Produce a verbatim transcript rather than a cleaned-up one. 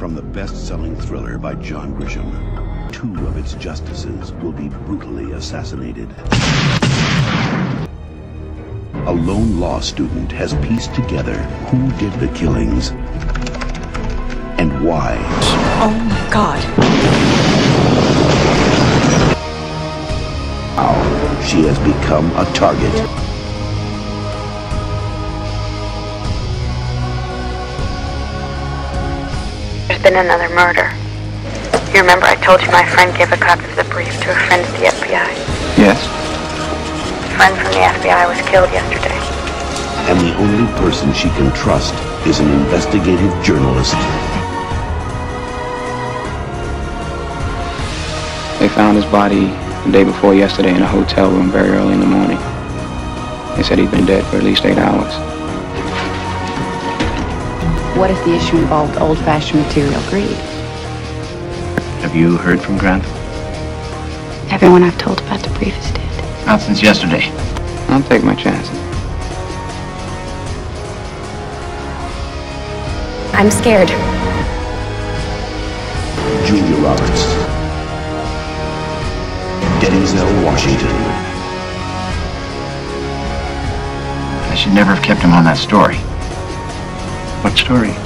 From the best-selling thriller by John Grisham, two of its justices will be brutally assassinated. A lone law student has pieced together who did the killings and why. Oh my God. How she has become a target. There's been another murder. You remember I told you my friend gave a copy of the brief to a friend at the F B I? Yes. A friend from the F B I was killed yesterday. And the only person she can trust is an investigative journalist. They found his body the day before yesterday in a hotel room very early in the morning. They said he'd been dead for at least eight hours. What if the issue involved old-fashioned material greed? Have you heard from Grantham? Everyone I've told about the brief is dead. Not since yesterday. I'll take my chances. I'm scared. Julia Roberts. Denzel Washington. I should never have kept him on that story. What story?